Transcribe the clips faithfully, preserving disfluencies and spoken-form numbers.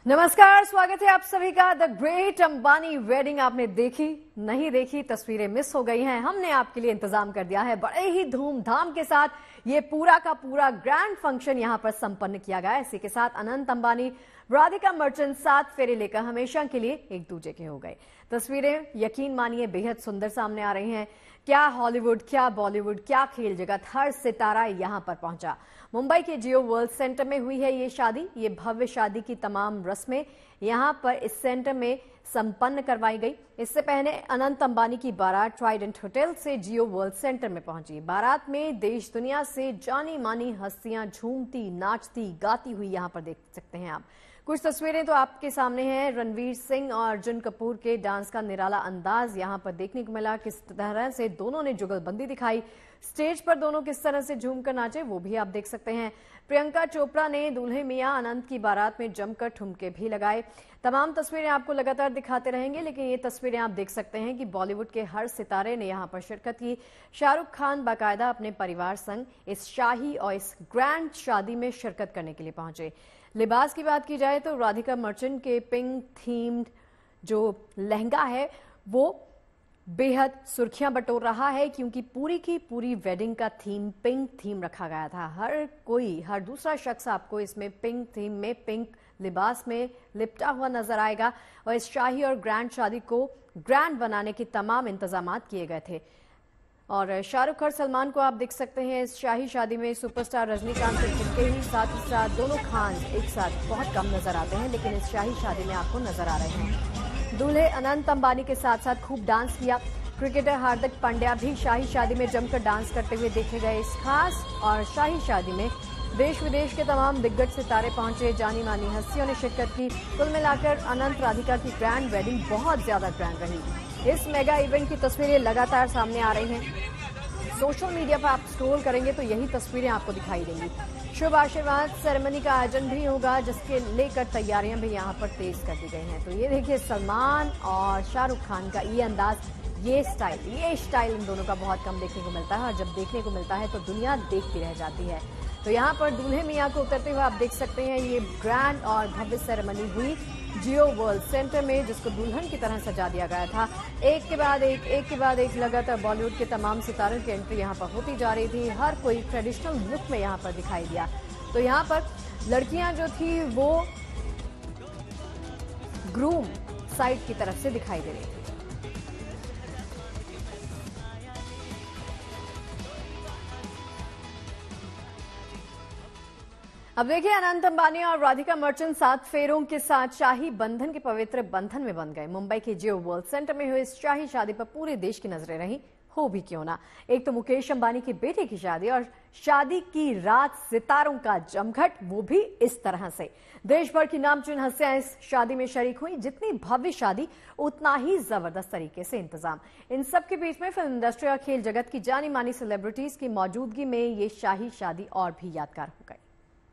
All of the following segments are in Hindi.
नमस्कार, स्वागत है आप सभी का। द ग्रेट अंबानी वेडिंग आपने देखी नहीं देखी, तस्वीरें मिस हो गई हैं, हमने आपके लिए इंतजाम कर दिया है। बड़े ही धूमधाम के साथ ये पूरा का पूरा ग्रैंड फंक्शन यहां पर संपन्न किया गया। इसी के साथ अनंत अंबानी, राधिका मर्चेंट सात फेरे लेकर हमेशा के लिए एक दूजे के हो गए। तस्वीरें यकीन मानिए बेहद सुंदर सामने आ रही हैं। क्या हॉलीवुड, क्या बॉलीवुड, क्या खेल जगत, हर सितारा यहां पर पहुंचा। मुंबई के जियो वर्ल्ड सेंटर में हुई है ये शादी। ये भव्य शादी की तमाम रस्में यहां पर इस सेंटर में संपन्न करवाई गई। इससे पहले अनंत अंबानी की बारात ट्राइडेंट होटल से जियो वर्ल्ड सेंटर में पहुंची। बारात में देश दुनिया से जानी मानी हस्तियां झूमती, नाचती, गाती हुई यहां पर देख सकते हैं आप। कुछ तस्वीरें तो आपके सामने हैं। रणवीर सिंह और अर्जुन कपूर के डांस का निराला अंदाज यहां पर देखने को मिला। किस तरह से दोनों ने जुगलबंदी दिखाई, स्टेज पर दोनों किस तरह से झूमकर नाचे वो भी आप देख सकते हैं। प्रियंका चोपड़ा ने दूल्हे मियां अनंत की बारात में जमकर ठुमके भी लगाए। तमाम तस्वीरें आपको लगातार दिखाते रहेंगे, लेकिन ये तस्वीरें आप देख सकते हैं कि बॉलीवुड के हर सितारे ने यहां पर शिरकत की। शाहरुख खान बाकायदा अपने परिवार संग इस शाही और इस ग्रैंड शादी में शिरकत करने के लिए पहुंचे। लिबास की बात की जाए तो राधिका मर्चेंट के पिंक थीम्ड जो लहंगा है वो बेहद सुर्खियां बटोर रहा है, क्योंकि पूरी की पूरी वेडिंग का थीम पिंक थीम रखा गया था। हर कोई, हर दूसरा शख्स आपको इसमें पिंक थीम में, पिंक लिबास में लिपटा हुआ नजर आएगा। और इस शाही और ग्रैंड शादी को ग्रैंड बनाने के तमाम इंतजामात किए गए थे। और शाहरुख और सलमान को आप देख सकते हैं इस शाही शादी में। सुपरस्टार रजनीकांत के झुमके ही साथ ही साथ दोनों खान एक साथ बहुत कम नजर आते हैं, लेकिन इस शाही शादी में आपको नजर आ रहे हैं। दूल्हे अनंत अंबानी के साथ साथ खूब डांस किया। क्रिकेटर हार्दिक पांड्या भी शाही शादी में जमकर डांस करते हुए देखे गए। इस खास और शाही शादी में देश विदेश के तमाम दिग्गज सितारे पहुंचे, जानी मानी हस्तियों ने शिरकत की। कुल मिलाकर अनंत राधिका की ग्रैंड वेडिंग बहुत ज्यादा ग्रैंड रही। इस मेगा इवेंट की तस्वीरें लगातार सामने आ रही हैं। सोशल मीडिया पर आप स्क्रॉल करेंगे तो यही तस्वीरें आपको दिखाई देंगी। शुभ आशीर्वाद सेरेमनी का आयोजन भी होगा, जिसके लेकर तैयारियां भी यहां पर तेज कर दी गई हैं। तो ये देखिए सलमान और शाहरुख खान का ये अंदाज, ये स्टाइल, ये स्टाइल इन दोनों का बहुत कम देखने को मिलता है, और जब देखने को मिलता है तो दुनिया देखती रह जाती है। तो यहाँ पर दूल्हे मियाँ को उतरते हुए आप देख सकते हैं। ये ग्रैंड और भव्य सेरेमनी हुई जियो वर्ल्ड सेंटर में, जिसको दुल्हन की तरह सजा दिया गया था। एक के बाद एक एक के बाद एक लगातार बॉलीवुड के तमाम सितारों की एंट्री यहाँ पर होती जा रही थी। हर कोई ट्रेडिशनल लुक में यहाँ पर दिखाई दिया। तो यहाँ पर लड़कियां जो थी वो ग्रूम साइड की तरफ से दिखाई दे रही थी। अब देखिए अनंत अंबानी और राधिका मर्चेंट सात फेरों के साथ शाही बंधन के पवित्र बंधन में बंध गए। मुंबई के जियो वर्ल्ड सेंटर में हुई इस शाही शादी पर पूरे देश की नजरें रहीं, हो भी क्यों ना। एक तो मुकेश अंबानी के बेटे की शादी, और शादी की रात सितारों का जमघट, वो भी इस तरह से। देश भर की नामचीन हस्तियां इस शादी में शरीक हुई। जितनी भव्य शादी उतना ही जबरदस्त तरीके से इंतजाम। इन सब के बीच में फिल्म इंडस्ट्री और खेल जगत की जानी मानी सेलिब्रिटीज की मौजूदगी में ये शाही शादी और भी यादगार हो गई।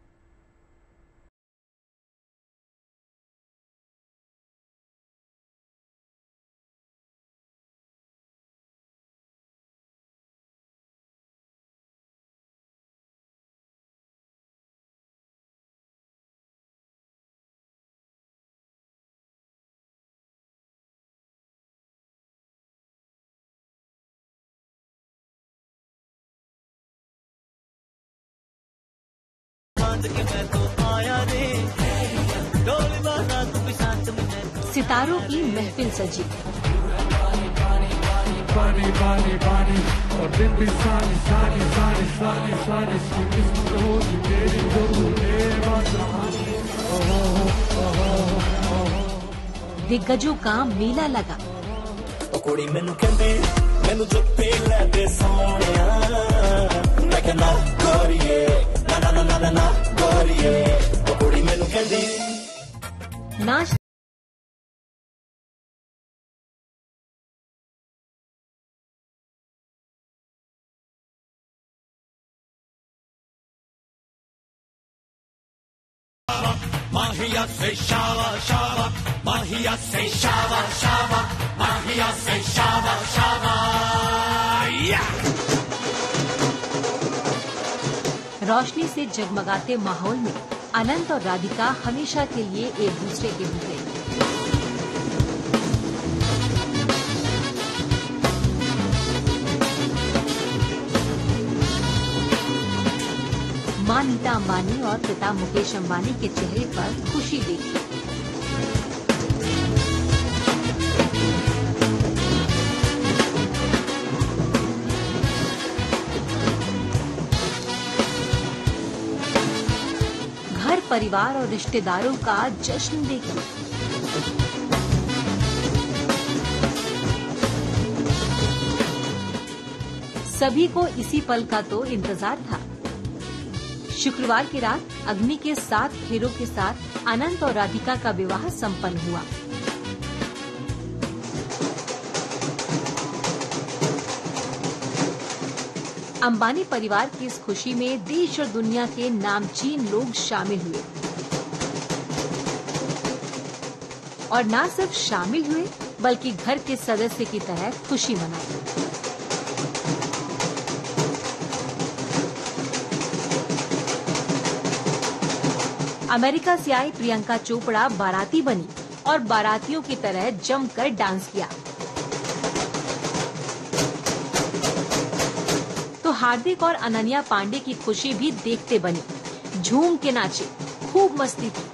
सितारों की महफिल सजी। पानी पानी पानी और दिन भी सानी सानी सानी सानी सानी किस्मत होगी तेरी जरूर। दिग्गजों का मेला लगा। कुड़ी मैनू कहंदे मैनू जुत्ते लैदे सोहणिया, मैं कहना गोरिए ना ना ना ना ना गोरिए। कुड़ी मैनू कहंदी नाच माहिया से शावा शावा, माहिया से शावा शावा, माहिया से शावा शावा। रोशनी से जगमगाते माहौल में अनंत और राधिका हमेशा के लिए एक दूसरे के हो गए। मां नीता अंबानी और पिता मुकेश अंबानी के चेहरे पर खुशी देखी। घर परिवार और रिश्तेदारों का जश्न देखिए। सभी को इसी पल का तो इंतजार था। शुक्रवार की रात अग्नि के सात फेरों के साथ अनंत और राधिका का विवाह संपन्न हुआ। अंबानी परिवार की इस खुशी में देश और दुनिया के नामचीन लोग शामिल हुए और न सिर्फ शामिल हुए बल्कि घर के सदस्य की तरह खुशी मनाई। अमेरिका से आई प्रियंका चोपड़ा बाराती बनी और बारातियों की तरह जमकर डांस किया। तो हार्दिक और अनन्या पांडे की खुशी भी देखते बनी, झूम के नाचे, खूब मस्ती की।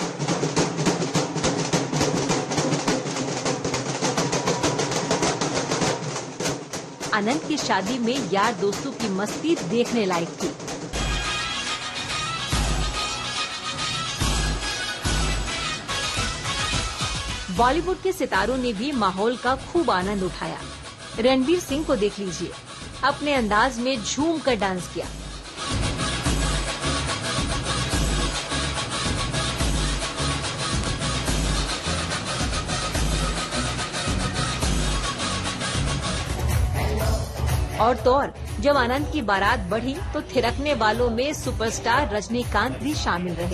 अनंत की शादी में यार दोस्तों की मस्ती देखने लायक थी। बॉलीवुड के सितारों ने भी माहौल का खूब आनंद उठाया। रणवीर सिंह को देख लीजिए, अपने अंदाज में झूम कर डांस किया। और तो और जब अनंत की बारात बढ़ी तो थिरकने वालों में सुपरस्टार रजनीकांत भी शामिल रहे।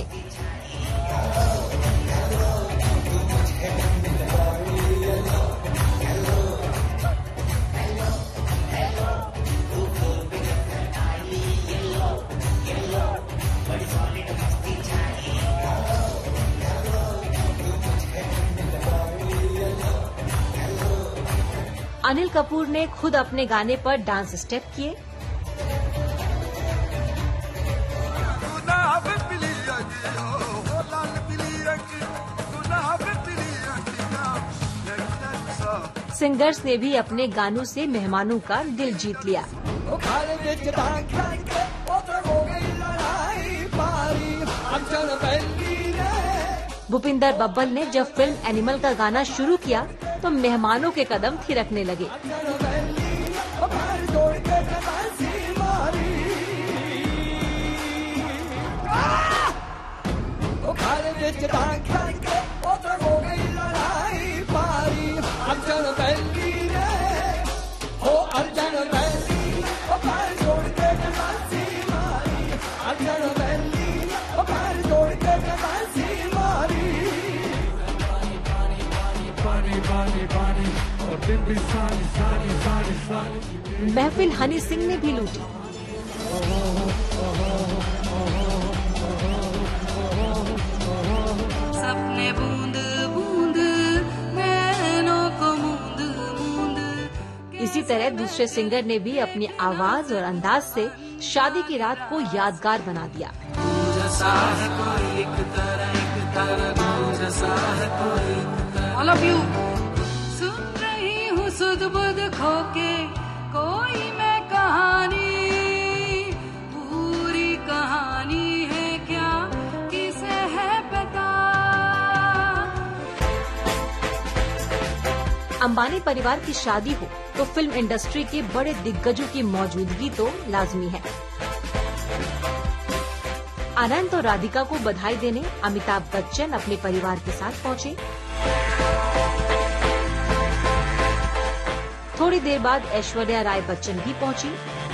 अनिल कपूर ने खुद अपने गाने पर डांस स्टेप किए। सिंगर्स ने भी अपने गानों से मेहमानों का दिल जीत लिया। भूपिंदर बब्बल ने जब फिल्म एनिमल का गाना शुरू किया तो मेहमानों के कदम थिरकने लगे। महफिल हनी सिंह ने भी लूटी। सपने बूंद बूंद नैनों को मूंद मूंद। इसी तरह दूसरे सिंगर ने भी अपनी आवाज और अंदाज से शादी की रात को यादगार बना दिया। All of you, सुन रही हूँ सुध बुध खोके कोई मैं कहानी, पूरी कहानी है क्या किसे है पता। अंबानी परिवार की शादी हो तो फिल्म इंडस्ट्री के बड़े दिग्गजों की मौजूदगी तो लाजमी है। अनंत और राधिका को बधाई देने अमिताभ बच्चन अपने परिवार के साथ पहुंचे। थोड़ी देर बाद ऐश्वर्या राय बच्चन भी पहुंची।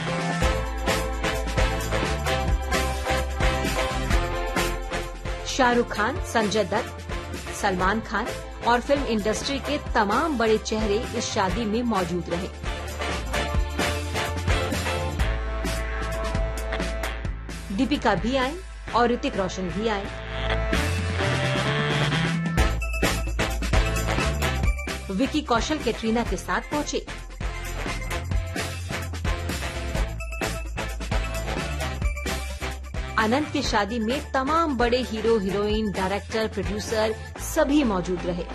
शाहरुख खान, संजय दत्त, सलमान खान और फिल्म इंडस्ट्री के तमाम बड़े चेहरे इस शादी में मौजूद रहे। दीपिका भी आई और ऋतिक रोशन भी आए। विकी कौशल कैटरीना के साथ पहुंचे। अनंत की शादी में तमाम बड़े हीरो हीरोइन, डायरेक्टर, प्रोड्यूसर सभी मौजूद रहे।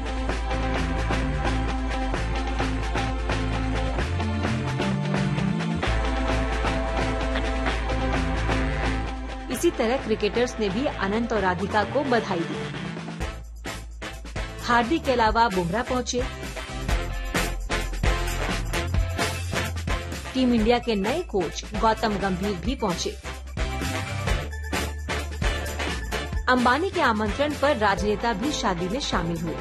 इसी तरह क्रिकेटर्स ने भी अनंत और राधिका को बधाई दी। हार्दिक के अलावा बुमराह पहुंचे। टीम इंडिया के नए कोच गौतम गंभीर भी पहुंचे। अंबानी के आमंत्रण पर राजनेता भी शादी में शामिल हुए।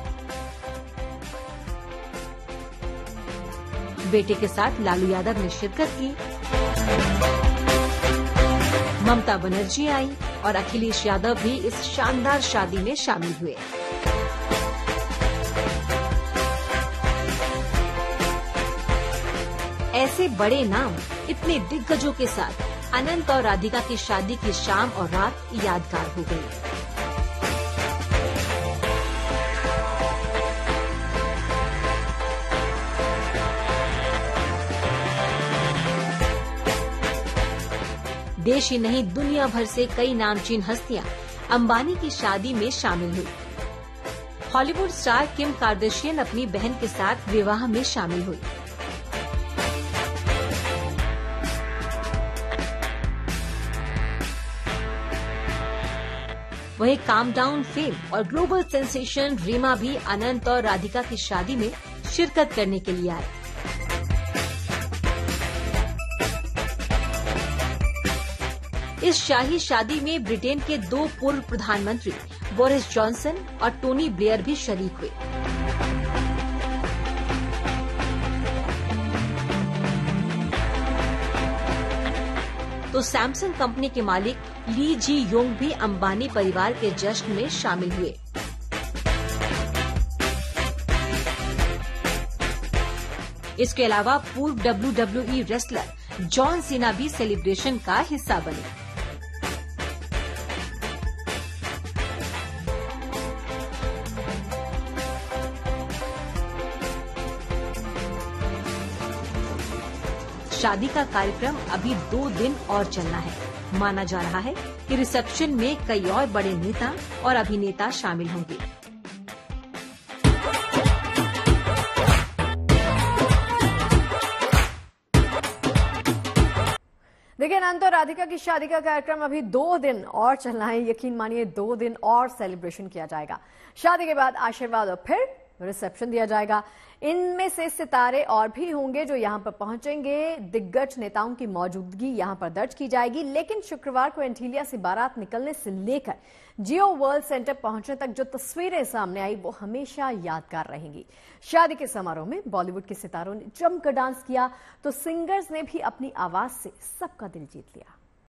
बेटे के साथ लालू यादव ने शिरकत की। ममता बनर्जी आई और अखिलेश यादव भी इस शानदार शादी में शामिल हुए। ऐसे बड़े नाम, इतने दिग्गजों के साथ अनंत और राधिका की शादी की शाम और रात यादगार हो गई। देश ही नहीं, दुनिया भर से कई नामचीन हस्तियां अंबानी की शादी में शामिल हुई। हॉलीवुड स्टार किम कार्दाशियन अपनी बहन के साथ विवाह में शामिल हुई। वहीं काम डाउन फेम और ग्लोबल सेंसेशन रीमा भी अनंत और राधिका की शादी में शिरकत करने के लिए आए। इस शाही शादी में ब्रिटेन के दो पूर्व प्रधानमंत्री बोरिस जॉनसन और टोनी ब्लेयर भी शरीक हुए। तो सैमसंग कंपनी के मालिक ली जी योंग भी अंबानी परिवार के जश्न में शामिल हुए। इसके अलावा पूर्व W W E wrestler John Cena भी सेलिब्रेशन का हिस्सा बने। शादी का कार्यक्रम अभी दो दिन और चलना है। माना जा रहा है कि रिसेप्शन में कई और बड़े नेता और अभिनेता शामिल होंगे। देखिए, अनंत और राधिका की शादी का कार्यक्रम अभी दो दिन और चलना है। यकीन मानिए, दो दिन और सेलिब्रेशन किया जाएगा। शादी के बाद आशीर्वाद और फिर रिसेप्शन दिया जाएगा। इनमें से सितारे और भी होंगे जो यहां पर पहुंचेंगे। दिग्गज नेताओं की मौजूदगी यहां पर दर्ज की जाएगी। लेकिन शुक्रवार को एंटीलिया से बारात निकलने से लेकर जियो वर्ल्ड सेंटर पहुंचने तक जो तस्वीरें सामने आई वो हमेशा यादगार रहेंगी। शादी के समारोह में बॉलीवुड के सितारों ने जमकर डांस किया तो सिंगर्स ने भी अपनी आवाज से सबका दिल जीत लिया।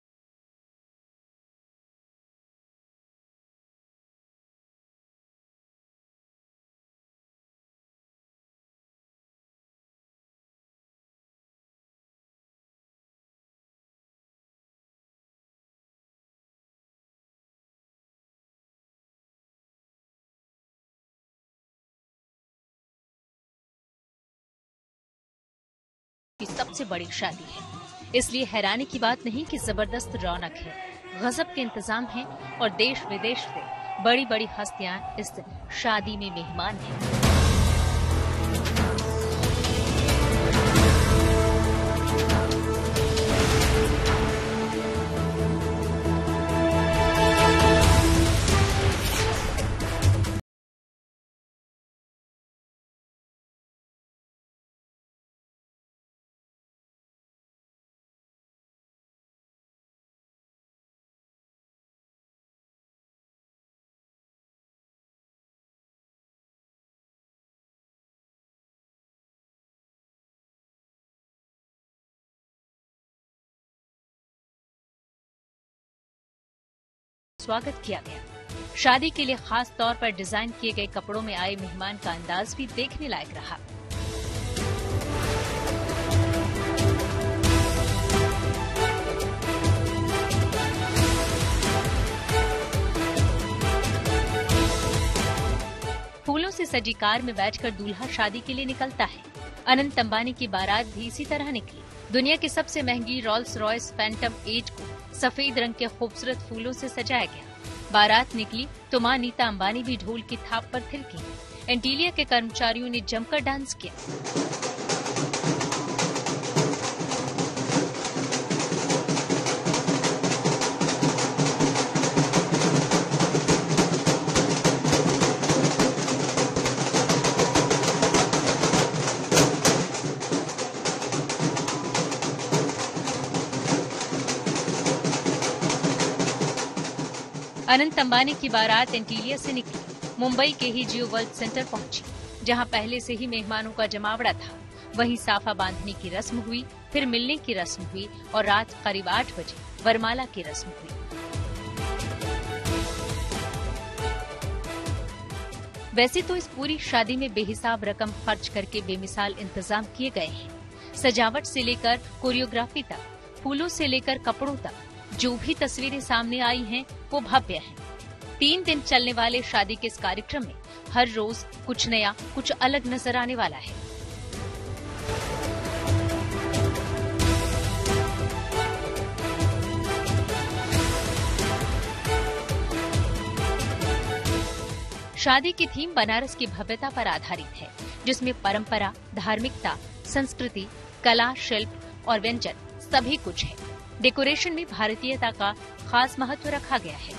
की सबसे बड़ी शादी है, इसलिए हैरानी की बात नहीं कि जबरदस्त रौनक है, गजब के इंतजाम हैं और देश विदेश से बड़ी बड़ी हस्तियां इस शादी में मेहमान हैं। स्वागत किया गया। शादी के लिए खास तौर पर डिजाइन किए गए कपड़ों में आए मेहमान का अंदाज भी देखने लायक रहा। से सजी कार में बैठकर दूल्हा शादी के लिए निकलता है। अनंत अंबानी की बारात भी इसी तरह निकली। दुनिया की सबसे महंगी रॉल्स रॉयस फैंटम एट को सफेद रंग के खूबसूरत फूलों से सजाया गया। बारात निकली तो मां नीता अंबानी भी ढोल की थाप पर थिरकी। एंटीलिया के कर्मचारियों ने जमकर डांस किया। अनंत अंबानी की बारात एंटीलिया से निकली, मुंबई के ही जियो वर्ल्ड सेंटर पहुंची, जहां पहले से ही मेहमानों का जमावड़ा था। वहीं साफा बांधने की रस्म हुई, फिर मिलने की रस्म हुई और रात करीब आठ बजे वरमाला की रस्म हुई। वैसे तो इस पूरी शादी में बेहिसाब रकम खर्च करके बेमिसाल इंतजाम किए गए हैं। सजावट से लेकर कोरियोग्राफी तक, फूलों से लेकर कपड़ों तक, जो भी तस्वीरें सामने आई हैं वो भव्य हैं। तीन दिन चलने वाले शादी के इस कार्यक्रम में हर रोज कुछ नया, कुछ अलग नजर आने वाला है। शादी की थीम बनारस की भव्यता पर आधारित है, जिसमें परंपरा, धार्मिकता, संस्कृति, कला, शिल्प और व्यंजन सभी कुछ है। डेकोरेशन में भारतीयता का खास महत्व रखा गया है।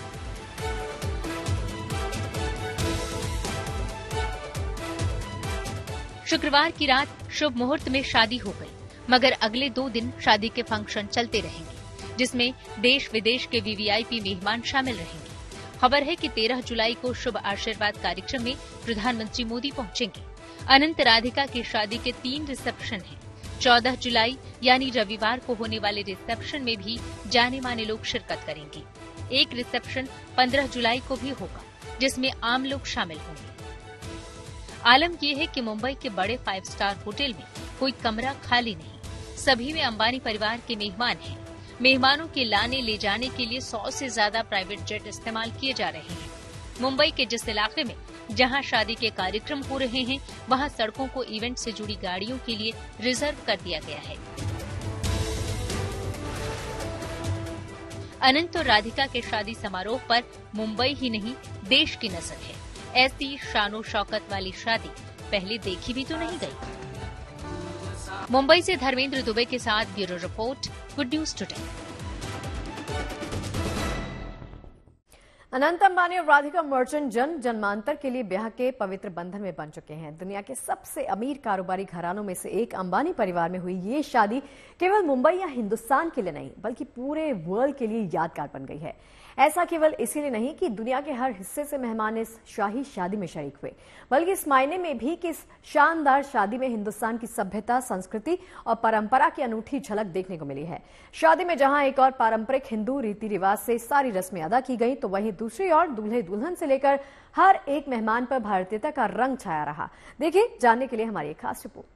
शुक्रवार की रात शुभ मुहूर्त में शादी हो गई, मगर अगले दो दिन शादी के फंक्शन चलते रहेंगे, जिसमें देश विदेश के वीवीआईपी मेहमान शामिल रहेंगे। खबर है कि तेरह जुलाई को शुभ आशीर्वाद कार्यक्रम में प्रधानमंत्री मोदी पहुंचेंगे। अनंत राधिका की शादी के तीन रिसेप्शन हैं। चौदह जुलाई यानी रविवार को होने वाले रिसेप्शन में भी जाने माने लोग शिरकत करेंगे। एक रिसेप्शन पंद्रह जुलाई को भी होगा, जिसमें आम लोग शामिल होंगे। आलम यह है कि मुंबई के बड़े फाइव स्टार होटल में कोई कमरा खाली नहीं। सभी में अंबानी परिवार के मेहमान हैं। मेहमानों के लाने ले जाने के लिए सौ से ज्यादा प्राइवेट जेट इस्तेमाल किए जा रहे हैं। मुंबई के जिस इलाके में जहां शादी के कार्यक्रम हो रहे हैं, वहां सड़कों को इवेंट से जुड़ी गाड़ियों के लिए रिजर्व कर दिया गया है। अनंत और राधिका के शादी समारोह पर मुंबई ही नहीं, देश की नजर है। ऐसी शानो शौकत वाली शादी पहले देखी भी तो नहीं गई। मुंबई से धर्मेंद्र दुबे के साथ bureau report, good news today. Anant Ambani और राधिका मर्चेंट जन्म जन्मांतर के लिए ब्याह के पवित्र बंधन में बन चुके हैं। दुनिया के सबसे अमीर कारोबारी घरानों में से एक अंबानी परिवार में हुई ये शादी केवल मुंबई या हिंदुस्तान के लिए नहीं, बल्कि पूरे वर्ल्ड के लिए यादगार बन गई है। ऐसा केवल इसीलिए नहीं कि दुनिया के हर हिस्से से मेहमान इस शाही शादी में शरीक हुए, बल्कि इस मायने में भी कि इस शानदार शादी में हिंदुस्तान की सभ्यता, संस्कृति और परंपरा की अनूठी झलक देखने को मिली है। शादी में जहां एक और पारंपरिक हिंदू रीति रिवाज से सारी रस्में अदा की गई, तो वहीं दूसरी ओर दूल्हे दुल्हन से लेकर हर एक मेहमान पर भारतीयता का रंग छाया रहा। देखिए, जानने के लिए हमारी एक खास रिपोर्ट।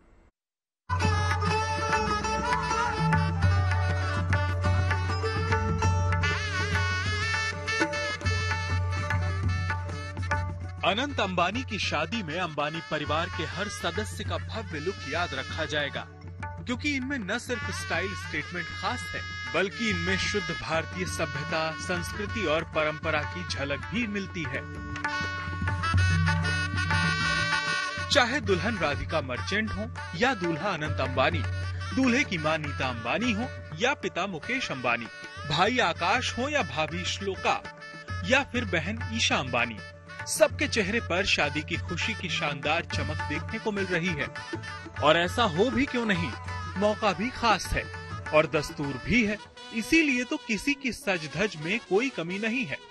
अनंत अंबानी की शादी में अंबानी परिवार के हर सदस्य का भव्य लुक याद रखा जाएगा, क्योंकि इनमें न सिर्फ स्टाइल स्टेटमेंट खास है, बल्कि इनमें शुद्ध भारतीय सभ्यता, संस्कृति और परंपरा की झलक भी मिलती है। चाहे दुल्हन राधिका मर्चेंट हो या दूल्हा अनंत अंबानी, दूल्हे की मां नीता अंबानी हो या पिता मुकेश अंबानी, भाई आकाश हो या भाभी श्लोका या फिर बहन ईशा अंबानी, सबके चेहरे पर शादी की खुशी की शानदार चमक देखने को मिल रही है। और ऐसा हो भी क्यों नहीं, मौका भी खास है और दस्तूर भी है, इसीलिए तो किसी की सज धज में कोई कमी नहीं है।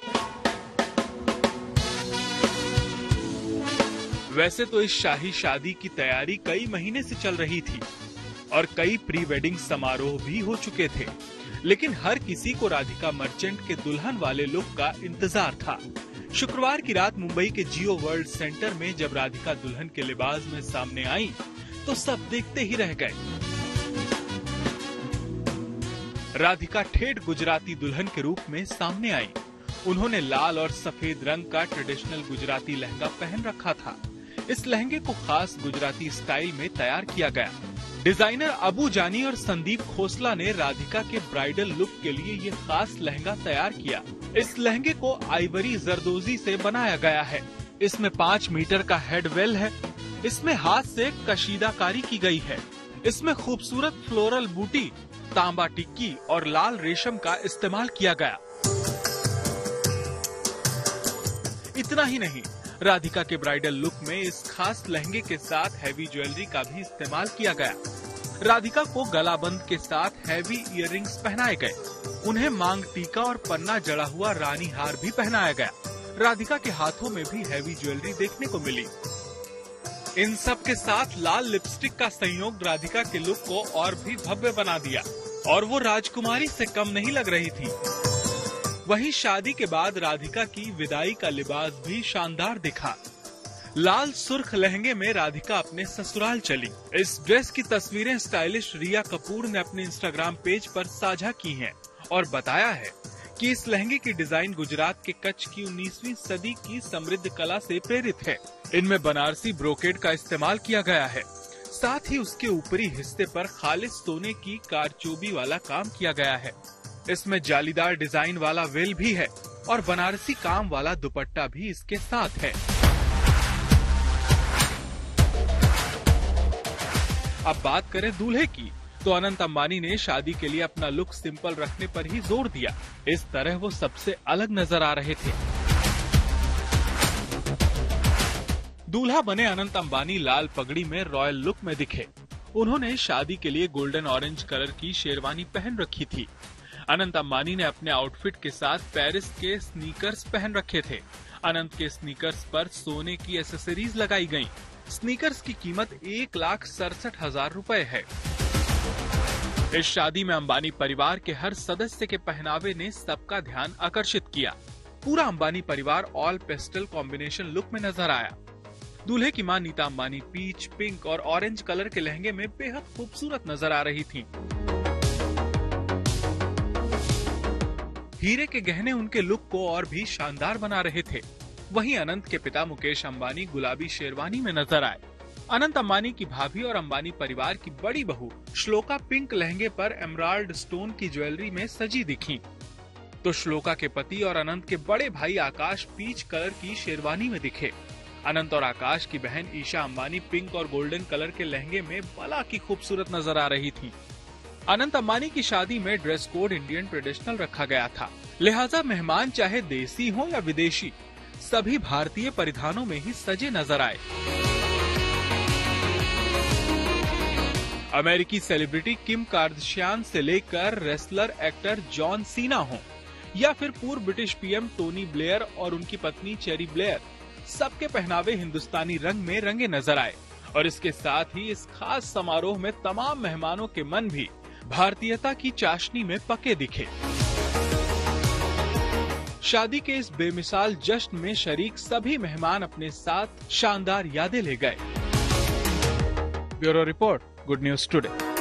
वैसे तो इस शाही शादी की तैयारी कई महीने से चल रही थी और कई प्री वेडिंग समारोह भी हो चुके थे, लेकिन हर किसी को राधिका मर्चेंट के दुल्हन वाले लुक का इंतजार था। शुक्रवार की रात मुंबई के जियो वर्ल्ड सेंटर में जब राधिका दुल्हन के लिबास में सामने आई, तो सब देखते ही रह गए। राधिका ठेठ गुजराती दुल्हन के रूप में सामने आई। उन्होंने लाल और सफेद रंग का ट्रेडिशनल गुजराती लहंगा पहन रखा था, इस लहंगे को खास गुजराती स्टाइल में तैयार किया गया। डिजाइनर अबू जानी और संदीप खोसला ने राधिका के ब्राइडल लुक के लिए ये खास लहंगा तैयार किया। इस लहंगे को आइवरी जरदोजी से बनाया गया है। इसमें पाँच मीटर का हेडवेल है। इसमें हाथ से कशीदाकारी की गई है। इसमें खूबसूरत फ्लोरल बूटी, तांबा टिक्की और लाल रेशम का इस्तेमाल किया गया। इतना ही नहीं, राधिका के ब्राइडल लुक में इस खास लहंगे के साथ हैवी ज्वेलरी का भी इस्तेमाल किया गया। राधिका को गलाबंद के साथ हैवी इयररिंग्स पहनाए गए। उन्हें मांग टीका और पन्ना जड़ा हुआ रानी हार भी पहनाया गया। राधिका के हाथों में भी हैवी ज्वेलरी देखने को मिली। इन सब के साथ लाल लिपस्टिक का संयोग राधिका के लुक को और भी भव्य बना दिया और वो राजकुमारी से कम नहीं लग रही थी। वहीं शादी के बाद राधिका की विदाई का लिबास भी शानदार दिखा। लाल सुर्ख लहंगे में राधिका अपने ससुराल चली। इस ड्रेस की तस्वीरें स्टाइलिश रिया कपूर ने अपने इंस्टाग्राम पेज पर साझा की हैं और बताया है कि इस लहंगे की डिजाइन गुजरात के कच्छ की उन्नीसवीं सदी की समृद्ध कला से प्रेरित है। इनमें बनारसी ब्रोकेड का इस्तेमाल किया गया है। साथ ही उसके ऊपरी हिस्से पर खालिस सोने की कारचोबी वाला काम किया गया है। इसमें जालीदार डिजाइन वाला वेल भी है और बनारसी काम वाला दुपट्टा भी इसके साथ है। अब बात करें दूल्हे की, तो अनंत अंबानी ने शादी के लिए अपना लुक सिंपल रखने पर ही जोर दिया। इस तरह वो सबसे अलग नजर आ रहे थे। दूल्हा बने अनंत अंबानी लाल पगड़ी में रॉयल लुक में दिखे। उन्होंने शादी के लिए गोल्डन ऑरेंज कलर की शेरवानी पहन रखी थी। अनंत अंबानी ने अपने आउटफिट के साथ पेरिस के स्नीकर्स पहन रखे थे। अनंत के स्नीकर्स पर सोने की एसेसरीज लगाई गयी। स्नीकर्स की कीमत एक लाख सड़सठ हजार रूपए है। इस शादी में अंबानी परिवार के हर सदस्य के पहनावे ने सबका ध्यान आकर्षित किया। पूरा अंबानी परिवार ऑल पेस्टल कॉम्बिनेशन लुक में नजर आया। दूल्हे की मां नीता अंबानी पीच, पिंक और ऑरेंज कलर के लहंगे में बेहद खूबसूरत नजर आ रही थीं। हीरे के गहने उनके लुक को और भी शानदार बना रहे थे। वहीं अनंत के पिता मुकेश अंबानी गुलाबी शेरवानी में नजर आए। अनंत अंबानी की भाभी और अंबानी परिवार की बड़ी बहू श्लोका पिंक लहंगे पर एमराल्ड स्टोन की ज्वेलरी में सजी दिखी, तो श्लोका के पति और अनंत के बड़े भाई आकाश पीच कलर की शेरवानी में दिखे। अनंत और आकाश की बहन ईशा अंबानी पिंक और गोल्डन कलर के लहंगे में बला की खूबसूरत नजर आ रही थी। अनंत अंबानी की शादी में ड्रेस कोड इंडियन ट्रेडिशनल रखा गया था, लिहाजा मेहमान चाहे देसी हो या विदेशी, सभी भारतीय परिधानों में ही सजे नजर आए। अमेरिकी सेलिब्रिटी किम कार्दशियान से लेकर रेसलर एक्टर जॉन सीना हो या फिर पूर्व ब्रिटिश पीएम टोनी ब्लेयर और उनकी पत्नी चेरी ब्लेयर, सबके पहनावे हिंदुस्तानी रंग में रंगे नजर आए और इसके साथ ही इस खास समारोह में तमाम मेहमानों के मन भी भारतीयता की चाशनी में पके दिखे। शादी के इस बेमिसाल जश्न में शरीक सभी मेहमान अपने साथ शानदार यादें ले गए। Bureau report, good news today.